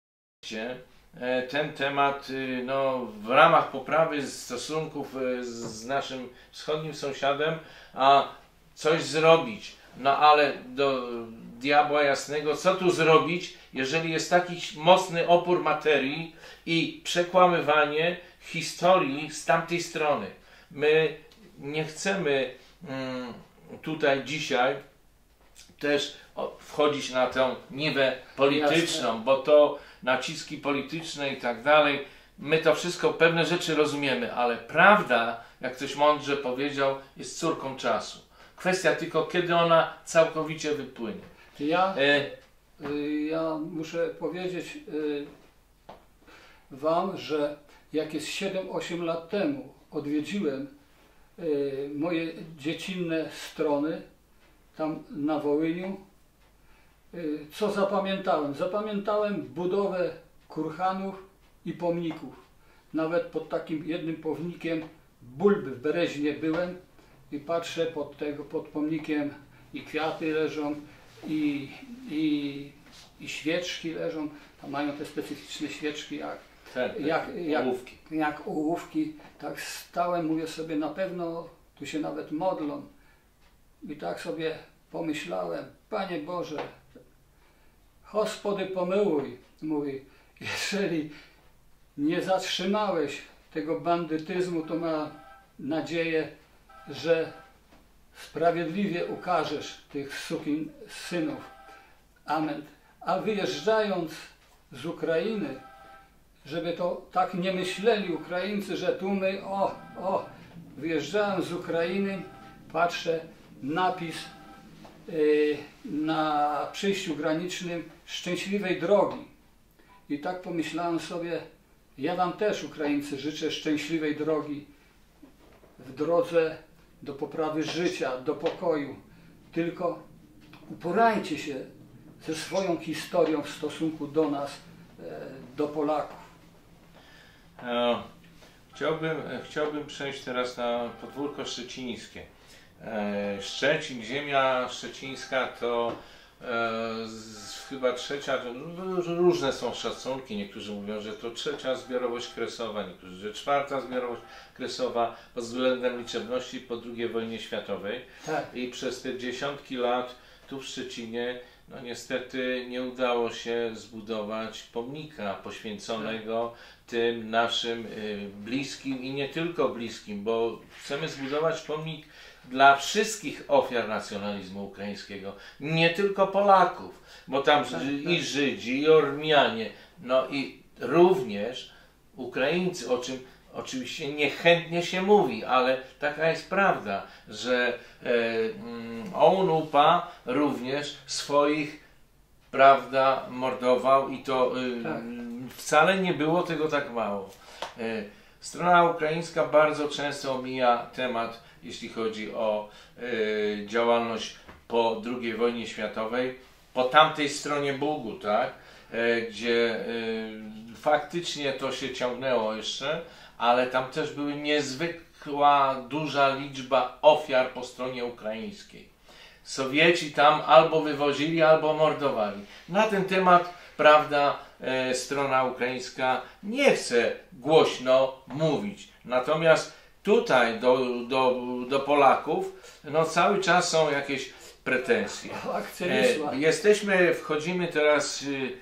ten temat w ramach poprawy stosunków z naszym wschodnim sąsiadem, a coś zrobić. No ale do diabła jasnego, co tu zrobić, jeżeli jest taki mocny opór materii i przekłamywanie historii z tamtej strony. My nie chcemy tutaj dzisiaj też wchodzić na tę niwę polityczną, bo to naciski polityczne i tak dalej. My to wszystko, pewne rzeczy rozumiemy, ale prawda, jak ktoś mądrze powiedział, jest córką czasu. Kwestia tylko, kiedy ona całkowicie wypłynie. Ja muszę powiedzieć wam, że jak jest 7-8 lat temu odwiedziłem moje dziecinne strony tam na Wołyniu, co zapamiętałem? Zapamiętałem budowę kurhanów i pomników. Nawet pod takim jednym pomnikiem Bulby w Bereźnie byłem i patrzę pod pomnikiem i kwiaty leżą, i świeczki leżą. Tam mają te specyficzne świeczki jak ołówki. Tak stałem, mówię sobie, na pewno tu się nawet modlą. I tak sobie pomyślałem, Panie Boże, Gospody pomyłuj, mówi, jeżeli nie zatrzymałeś tego bandytyzmu, to mam nadzieję, że sprawiedliwie ukażesz tych sukin synów. Amen. A wyjeżdżając z Ukrainy, żeby to tak nie myśleli Ukraińcy, że tu my, wyjeżdżałem z Ukrainy, patrzę, napis na przejściu granicznym szczęśliwej drogi. I tak pomyślałem sobie, ja wam też, Ukraińcy, życzę szczęśliwej drogi w drodze do poprawy życia, do pokoju. Tylko uporajcie się ze swoją historią w stosunku do nas, do Polaków. Chciałbym przejść teraz na podwórko szczecińskie. Szczecin, ziemia szczecińska to chyba trzecia, różne są szacunki, niektórzy mówią, że to trzecia zbiorowość kresowa, niektórzy, że czwarta zbiorowość kresowa pod względem liczebności po II wojnie światowej. Tak. I przez te dziesiątki lat tu w Szczecinie no niestety nie udało się zbudować pomnika poświęconego tym naszym bliskim i nie tylko bliskim, bo chcemy zbudować pomnik dla wszystkich ofiar nacjonalizmu ukraińskiego, nie tylko Polaków, bo tam i Żydzi, i Ormianie, no i również Ukraińcy, o czym oczywiście niechętnie się mówi, ale taka jest prawda, że OUN-UPA również swoich, prawda, mordował i to wcale nie było tego tak mało. Strona ukraińska bardzo często omija temat, jeśli chodzi o działalność po II wojnie światowej, po tamtej stronie Bugu, tak, gdzie faktycznie to się ciągnęło jeszcze, ale tam też były niezwykła duża liczba ofiar po stronie ukraińskiej. Sowieci tam albo wywozili, albo mordowali. Na ten temat, prawda, strona ukraińska nie chce głośno mówić. Natomiast tutaj do Polaków no cały czas są jakieś pretensje. Wchodzimy teraz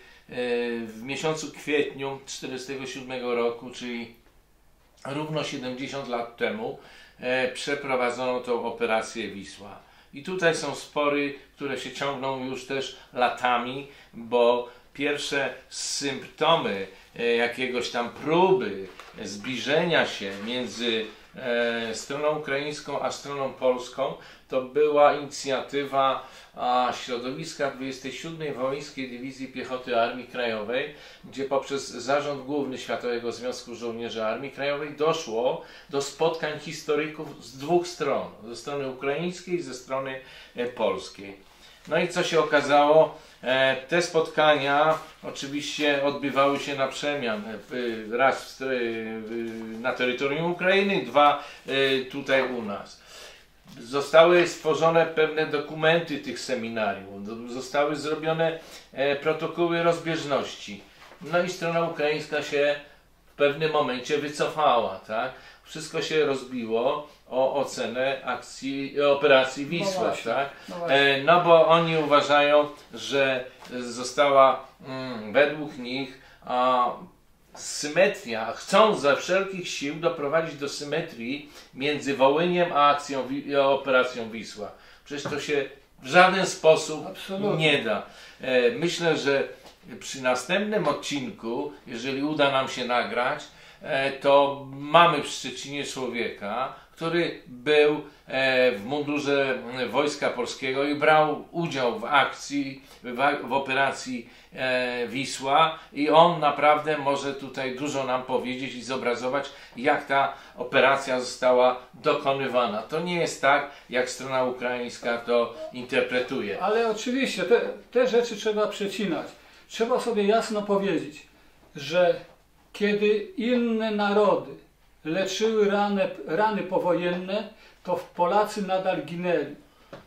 w miesiącu kwietniu 1947 roku, czyli równo 70 lat temu przeprowadzono tą operację Wisła. I tutaj są spory, które się ciągną już też latami, bo pierwsze symptomy jakiegoś tam próby zbliżenia się między stroną ukraińską a stroną polską to była inicjatywa środowiska 27. Wołyńskiej Dywizji Piechoty Armii Krajowej, gdzie poprzez Zarząd Główny Światowego Związku Żołnierzy Armii Krajowej doszło do spotkań historyków z dwóch stron, ze strony ukraińskiej i ze strony polskiej. No i co się okazało? Te spotkania oczywiście odbywały się na przemian. Raz na terytorium Ukrainy, dwa tutaj u nas. Zostały stworzone pewne dokumenty tych seminariów, zostały zrobione protokoły rozbieżności. No i strona ukraińska się w pewnym momencie wycofała, tak? Wszystko się rozbiło o ocenę operacji Wisła, no właśnie, tak? No bo oni uważają, że została według nich symetria, chcą ze wszelkich sił doprowadzić do symetrii między Wołyniem a operacją Wisła. Przecież to się w żaden sposób nie da. Myślę, że przy następnym odcinku, jeżeli uda nam się nagrać, to mamy w Szczecinie człowieka, który był w mundurze Wojska Polskiego i brał udział w akcji, w operacji Wisła i on naprawdę może tutaj dużo nam powiedzieć i zobrazować, jak ta operacja została dokonywana. To nie jest tak, jak strona ukraińska to interpretuje. Ale oczywiście te rzeczy trzeba przecinać. Trzeba sobie jasno powiedzieć, że kiedy inne narody leczyły rany powojenne, to Polacy nadal ginęli.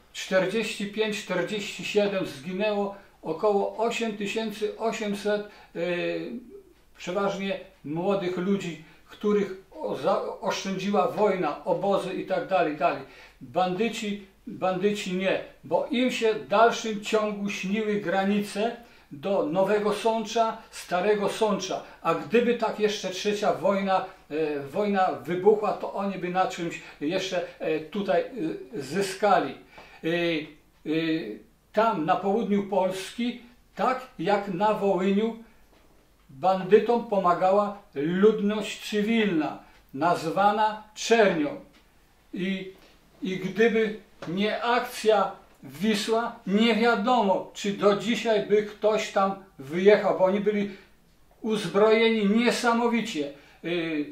45-47 zginęło około 8800 przeważnie młodych ludzi, których oszczędziła wojna, obozy i tak dalej. Bandyci nie, bo im się w dalszym ciągu śniły granice do Nowego Sącza, Starego Sącza, a gdyby tak jeszcze trzecia wojna wybuchła, to oni by na czymś jeszcze tutaj zyskali. Tam na południu Polski, tak jak na Wołyniu, bandytom pomagała ludność cywilna, nazwana czernią. I gdyby nie akcja Wisła, nie wiadomo, czy do dzisiaj by ktoś tam wyjechał, bo oni byli uzbrojeni niesamowicie.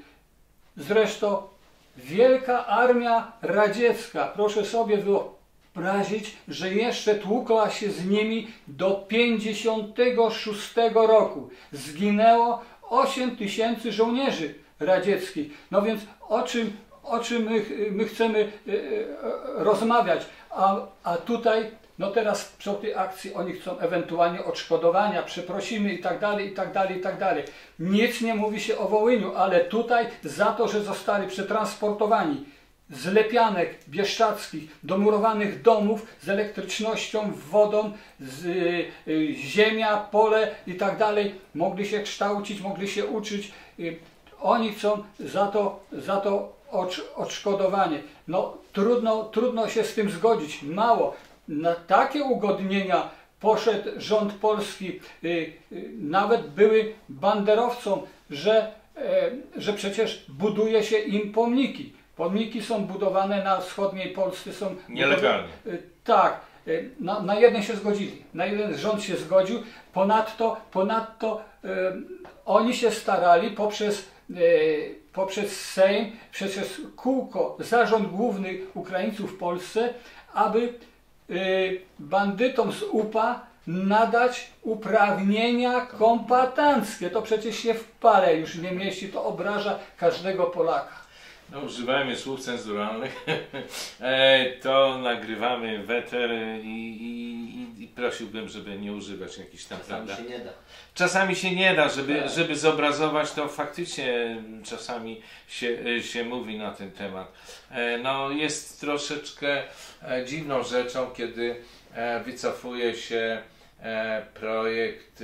Zresztą wielka armia radziecka, proszę sobie wyobrazić, że jeszcze tłukła się z nimi do 56 roku. Zginęło 8 000 żołnierzy radzieckich. No więc o czym my chcemy rozmawiać? A tutaj, no teraz przy tej akcji oni chcą ewentualnie odszkodowania, przeprosimy i tak dalej, i tak dalej, i tak dalej. Nic nie mówi się o Wołyniu, ale tutaj za to, że zostali przetransportowani z Lepianek bieszczadzkich do murowanych domów z elektrycznością, wodą, ziemia, pole i tak dalej, mogli się kształcić, mogli się uczyć. Oni chcą za to odszkodowanie. No trudno się z tym zgodzić. Mało. Na takie ugodnienia poszedł rząd polski, nawet były banderowcom, że przecież buduje się im pomniki. Pomniki są budowane na wschodniej Polsce. Są nielegalnie. Tak. Na jeden się zgodzili. Na jeden rząd się zgodził. Ponadto oni się starali poprzez Sejm, przez kółko, Zarząd Główny Ukraińców w Polsce, aby bandytom z UPA nadać uprawnienia kombatanckie. To przecież się w pale już nie mieści, to obraża każdego Polaka. No, używajmy słów cenzuralnych, to nagrywamy weter i prosiłbym, żeby nie używać jakichś tam, prawda? Czasami się nie da. Czasami się nie da, żeby zobrazować, to faktycznie czasami się mówi na ten temat. No, jest troszeczkę dziwną rzeczą, kiedy wycofuje się projekt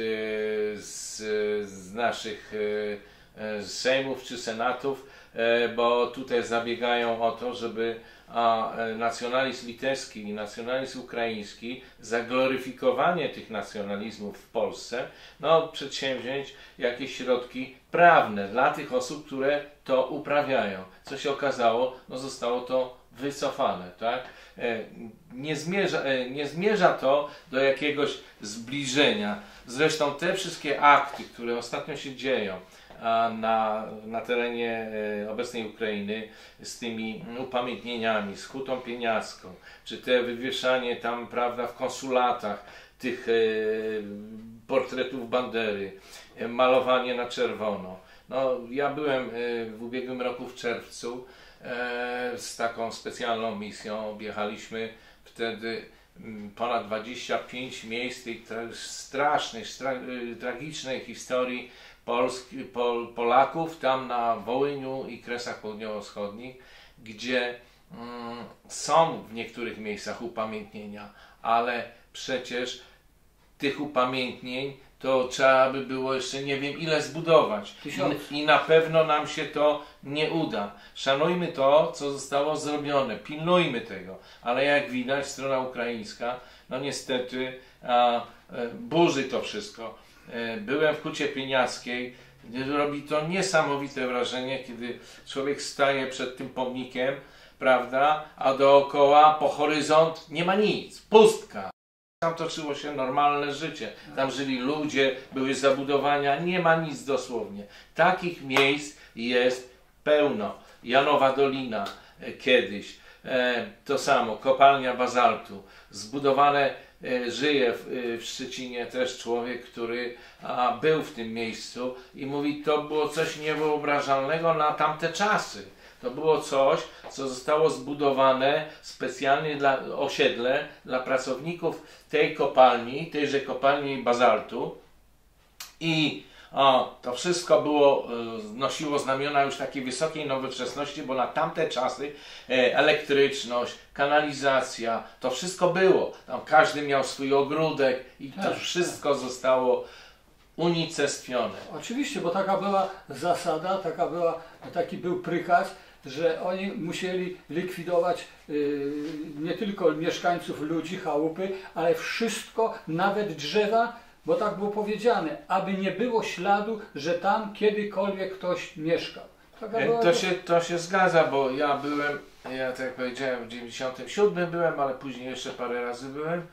z naszych sejmów czy senatów, bo tutaj zabiegają o to, żeby nacjonalizm litewski i nacjonalizm ukraiński, za gloryfikowanie tych nacjonalizmów w Polsce, no, przedsięwziąć jakieś środki prawne dla tych osób, które to uprawiają. Co się okazało, no, zostało to wycofane, tak? Nie zmierza to do jakiegoś zbliżenia. Zresztą te wszystkie akty, które ostatnio się dzieją na terenie obecnej Ukrainy z tymi upamiętnieniami, z Hutą Pieniacką, czy te wywieszanie tam, prawda, w konsulatach tych portretów Bandery, malowanie na czerwono. No, ja byłem w ubiegłym roku w czerwcu z taką specjalną misją. Objechaliśmy wtedy ponad 25 miejsc tej strasznej, tragicznej historii Polaków tam na Wołyniu i Kresach Południowo-Wschodnich, gdzie są w niektórych miejscach upamiętnienia, ale przecież tych upamiętnień to trzeba by było jeszcze nie wiem ile zbudować. I na pewno nam się to nie uda. Szanujmy to, co zostało zrobione, pilnujmy tego, ale jak widać strona ukraińska, no niestety burzy to wszystko. Byłem w Hucie Pieniackiej, robi to niesamowite wrażenie, kiedy człowiek staje przed tym pomnikiem, prawda, a dookoła po horyzont nie ma nic, pustka. Tam toczyło się normalne życie, tam żyli ludzie, były zabudowania, nie ma nic dosłownie. Takich miejsc jest pełno. Janowa Dolina kiedyś, to samo, kopalnia bazaltu, zbudowane. Żyje w Szczecinie też człowiek, który był w tym miejscu i mówi, to było coś niewyobrażalnego na tamte czasy. To było coś, co zostało zbudowane specjalnie osiedle dla pracowników tej kopalni, tejże kopalni bazaltu i to wszystko nosiło znamiona już takiej wysokiej nowoczesności, bo na tamte czasy elektryczność, kanalizacja, to wszystko było. Tam każdy miał swój ogródek i to wszystko zostało unicestwione. Oczywiście, bo taka była zasada, taki był prykaz, że oni musieli likwidować nie tylko mieszkańców, ludzi, chałupy, ale wszystko, nawet drzewa, bo tak było powiedziane, aby nie było śladu, że tam kiedykolwiek ktoś mieszkał. To się zgadza, bo ja tak jak powiedziałem, w 97 byłem, ale później jeszcze parę razy byłem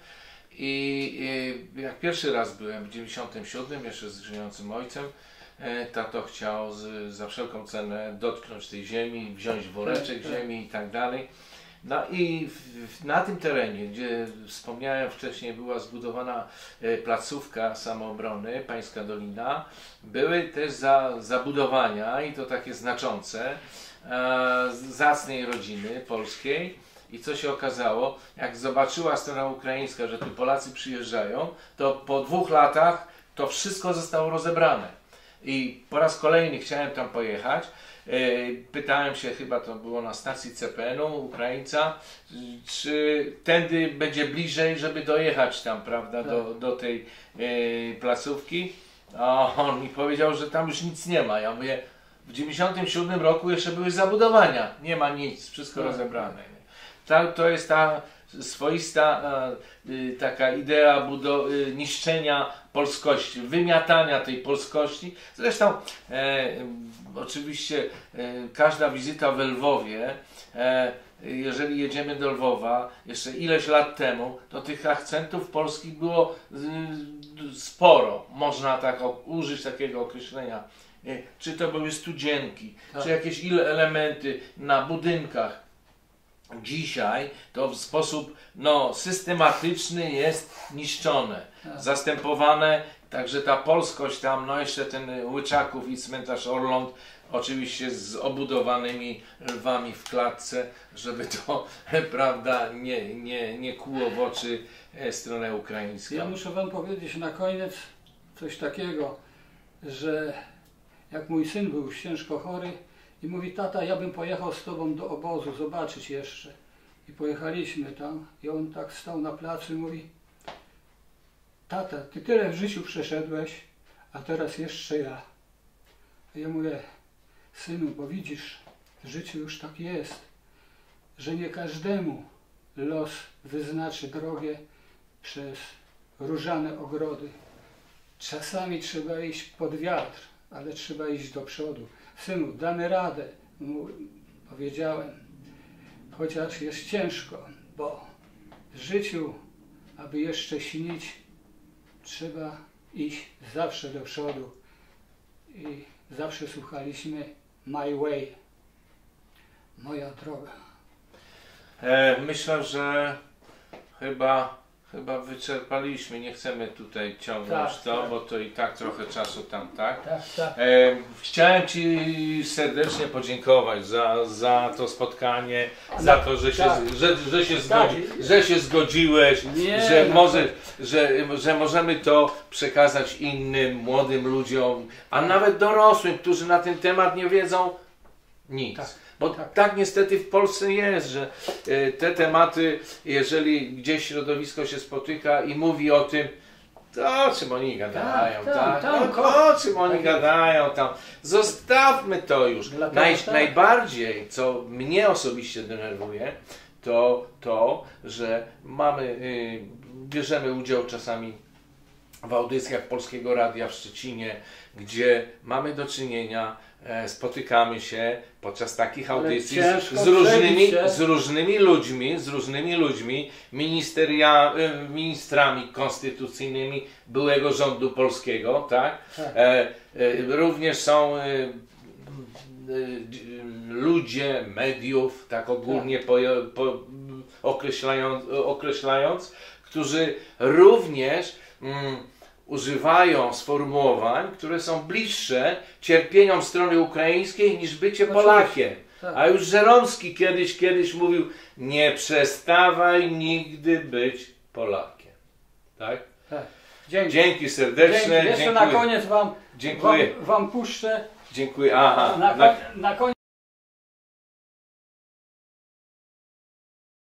i jak pierwszy raz byłem w 97, jeszcze z żyjącym ojcem, tato chciał za wszelką cenę dotknąć tej ziemi, wziąć woreczek ziemi i tak dalej. No i na tym terenie, gdzie wspomniałem wcześniej, była zbudowana placówka samoobrony, Pańska Dolina, były też zabudowania, i to takie znaczące, zacnej rodziny polskiej. I co się okazało, jak zobaczyła strona ukraińska, że tu Polacy przyjeżdżają, to po 2 latach to wszystko zostało rozebrane. I po raz kolejny chciałem tam pojechać. Pytałem się, chyba to było na stacji CPN-u, Ukraińca, czy tędy będzie bliżej, żeby dojechać tam, prawda, do tej placówki. A on mi powiedział, że tam już nic nie ma. Ja mówię, w 97 roku jeszcze były zabudowania, nie ma nic, wszystko rozebrane. To jest ta swoista taka idea niszczenia polskości, wymiatania tej polskości. Zresztą oczywiście każda wizyta w Lwowie, jeżeli jedziemy do Lwowa jeszcze ileś lat temu, to tych akcentów polskich było sporo. Można tak użyć takiego określenia. Czy to były studzienki, czy jakieś elementy na budynkach. Dzisiaj to w sposób systematyczny jest niszczone, zastępowane, także ta polskość tam, jeszcze ten Łyczaków i cmentarz Orląt, oczywiście z obudowanymi lwami w klatce, żeby to prawda nie kłuło w oczy stronę ukraińską. Ja muszę wam powiedzieć na koniec coś takiego, że jak mój syn był ciężko chory, i mówi, tata, ja bym pojechał z tobą do obozu, zobaczyć jeszcze. I pojechaliśmy tam i on tak stał na placu i mówi, tata, ty tyle w życiu przeszedłeś, a teraz jeszcze ja. A ja mówię, synu, bo widzisz, w życiu już tak jest, że nie każdemu los wyznaczy drogę przez różane ogrody. Czasami trzeba iść pod wiatr, ale trzeba iść do przodu. Synu, damy radę, mu powiedziałem, chociaż jest ciężko, bo w życiu, aby jeszcze śnić, trzeba iść zawsze do przodu. I zawsze słuchaliśmy My Way, moja droga. Myślę, że chyba wyczerpaliśmy, nie chcemy tutaj ciągnąć bo to i tak trochę czasu tam, tak? Tak. Chciałem Ci serdecznie podziękować za to spotkanie, za to, że się zgodziłeś, że możemy to przekazać innym młodym ludziom, a nawet dorosłym, którzy na ten temat nie wiedzą nic. Bo tak niestety w Polsce jest, że te tematy, jeżeli gdzieś środowisko się spotyka i mówi o tym, to o czym oni gadają, o czym oni gadają tam, zostawmy to już. Najbardziej, co mnie osobiście denerwuje, to, że bierzemy udział czasami w audycjach Polskiego Radia w Szczecinie, gdzie mamy do czynienia, spotykamy się podczas takich audycji z różnymi ludźmi, ministrami konstytucyjnymi byłego rządu polskiego, tak? Również są ludzie mediów, tak ogólnie określając, którzy również używają sformułowań, które są bliższe cierpieniom strony ukraińskiej niż bycie Polakiem. A już Żeromski kiedyś mówił, nie przestawaj nigdy być Polakiem. Tak? Dzięki serdeczne. Jeszcze na koniec wam puszczę. Dziękuję. Na koniec